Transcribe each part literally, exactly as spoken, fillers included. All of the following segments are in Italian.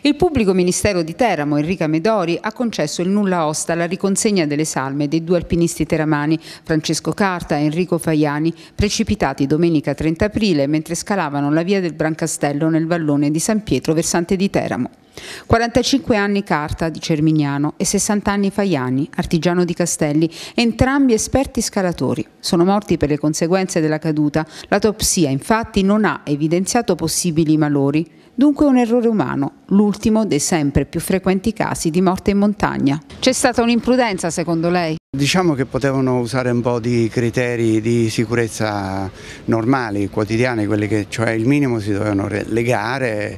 Il pubblico ministero di Teramo, Enrica Medori, ha concesso il nulla osta alla riconsegna delle salme dei due alpinisti teramani, Francesco Carta e Enrico Faiani, precipitati domenica trenta aprile mentre scalavano la via del Brancastello nel vallone di San Pietro, versante di Teramo. quarantacinque anni Carta, di Cermignano, e sessanta anni Faiani, artigiano di Castelli, entrambi esperti scalatori. Sono morti per le conseguenze della caduta. L'autopsia, infatti, non ha evidenziato possibili malori. Dunque un errore umano, l'ultimo dei sempre più frequenti casi di morte in montagna. C'è stata un'imprudenza, secondo lei? Diciamo che potevano usare un po' di criteri di sicurezza normali, quotidiani, quelli che, cioè il minimo si dovevano legare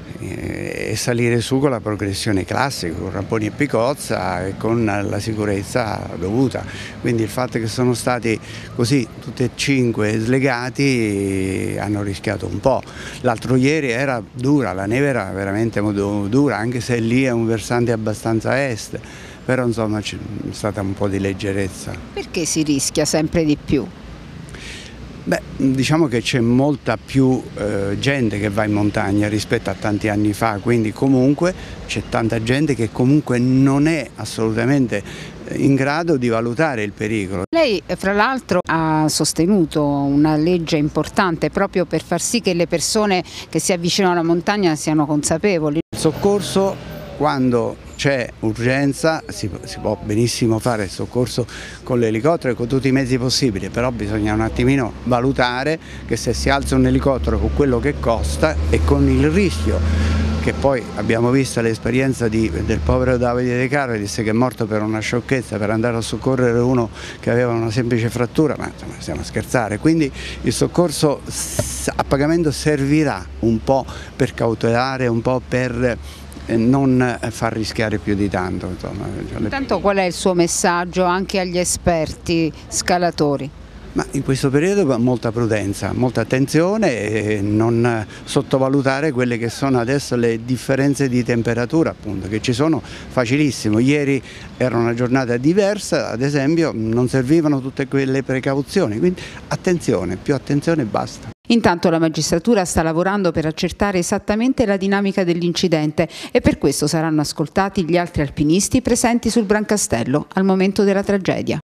e salire su con la progressione classica, con ramponi e picozza e con la sicurezza dovuta. Quindi il fatto che sono stati così tutti e cinque slegati hanno rischiato un po'. L'altro ieri era dura, la neve era veramente molto dura, anche se lì è un versante abbastanza a est, però insomma c'è stata un po' di leggerezza. Perché si rischia sempre di più? Beh, diciamo che c'è molta più eh, gente che va in montagna rispetto a tanti anni fa, quindi comunque c'è tanta gente che comunque non è assolutamente in grado di valutare il pericolo. Lei fra l'altro ha sostenuto una legge importante proprio per far sì che le persone che si avvicinano alla montagna siano consapevoli. Il soccorso, quando c'è urgenza, si, si può benissimo fare il soccorso con l'elicottero e con tutti i mezzi possibili, però bisogna un attimino valutare che se si alza un elicottero con quello che costa e con il rischio, che poi abbiamo visto l'esperienza del povero Davide De Carolis che è morto per una sciocchezza, per andare a soccorrere uno che aveva una semplice frattura, ma insomma stiamo a scherzare, quindi il soccorso a pagamento servirà un po' per cautelare, un po' per non far rischiare più di tanto. Insomma. Intanto qual è il suo messaggio anche agli esperti scalatori? Ma in questo periodo molta prudenza, molta attenzione e non sottovalutare quelle che sono adesso le differenze di temperatura, appunto, che ci sono facilissimo. Ieri era una giornata diversa, ad esempio non servivano tutte quelle precauzioni, quindi attenzione, più attenzione e basta. Intanto la magistratura sta lavorando per accertare esattamente la dinamica dell'incidente e per questo saranno ascoltati gli altri alpinisti presenti sul Brancastello al momento della tragedia.